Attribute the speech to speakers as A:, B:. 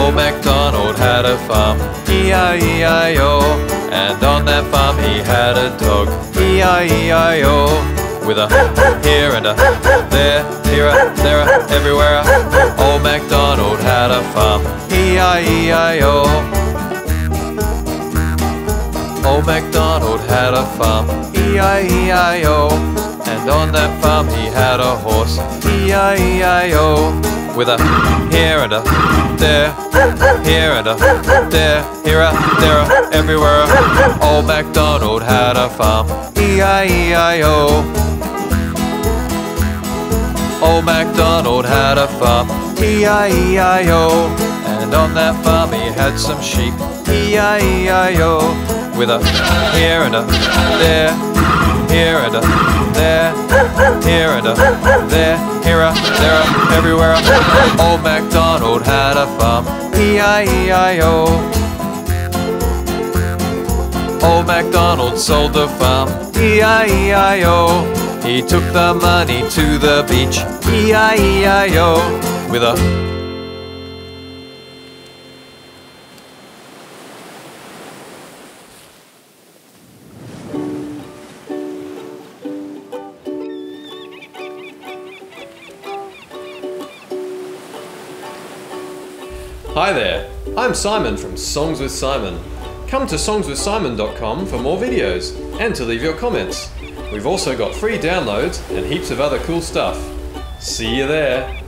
A: Old MacDonald had a farm, E-I-E-I-O. And on that farm he had a dog, E-I-E-I-O. With a here and a there, here a, there a, everywhere a. Old MacDonald had a farm, E-I-E-I-O. Old MacDonald had a farm, E-I-E-I-O. And on that farm he had a horse, E-I-E-I-O. With a here and a there, here and a there, here a, there a, everywhere a. Old MacDonald had a farm, E-I-E-I-O. Old MacDonald had a farm, E-I-E-I-O. And on that farm he had some sheep, E-I-E-I-O. With a here and a there, here and a there, here and a there, here a, there a, everywhere a. Old MacDonald had a farm, E-I-E-I-O. Old MacDonald sold the farm, E-I-E-I-O. He took the money to the beach, E-I-E-I-O. With a
B: Hi there, I'm Simon from Songs with Simon. Come to songswithsimon.com for more videos and to leave your comments. We've also got free downloads and heaps of other cool stuff. See you there!